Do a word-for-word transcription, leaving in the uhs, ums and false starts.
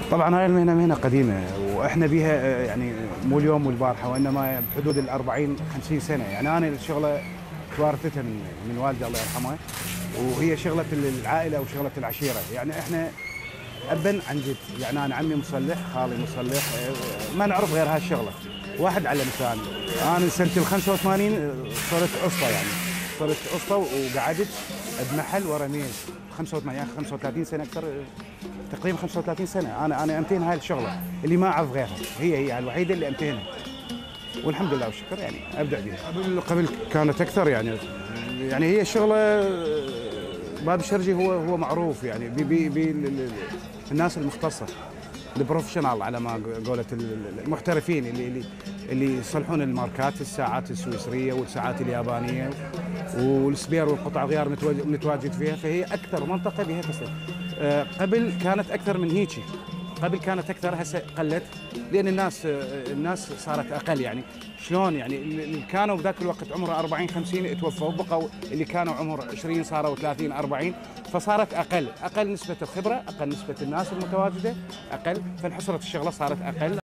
طبعا هاي المهنه مهنه قديمه واحنا بها يعني مو اليوم والبارحه وانما بحدود ال أربعين خمسين سنه. يعني انا الشغله توارثتها من من والدي الله يرحمه، وهي شغله العائله وشغله العشيره. يعني احنا ابا عن جد. يعني انا عمي مصلح، خالي مصلح، ما نعرف غير هالشغله. واحد علم الثاني. انا سنه ال خمسة وثمانين صرت اسطى، يعني صرت اسطى وقعدت بمحل ورا ميز. خمسة وثمانين يعني خمسة وثلاثين سنه، اكثر تقريبا خمسة وثلاثين سنه. انا انا امتهن هاي الشغله اللي ما اعرف غيرها، هي هي الوحيده اللي امتهنها والحمد لله والشكر. يعني ابدع بها. قبل قبل كانت اكثر. يعني يعني هي الشغله باب الشرجي هو هو معروف يعني بي بي الناس المختصه، البروفيشنال على ما قولت المحترفين اللي اللي اللي يصلحون الماركات، الساعات السويسريه والساعات اليابانيه والسبير والقطع غيار متواجد فيها. فهي اكثر منطقه بها تصليح. أه قبل كانت اكثر من هيك، قبل كانت اكثر، هسه قلت لان الناس الناس صارت اقل. يعني شلون؟ يعني اللي كانوا بذاك الوقت عمره أربعين خمسين توفوا، بقوا اللي كانوا عمر عشرين صاروا ثلاثين أربعين، فصارت اقل، اقل نسبه الخبره، اقل نسبه الناس المتواجده، اقل، فانحصرت الشغله صارت اقل.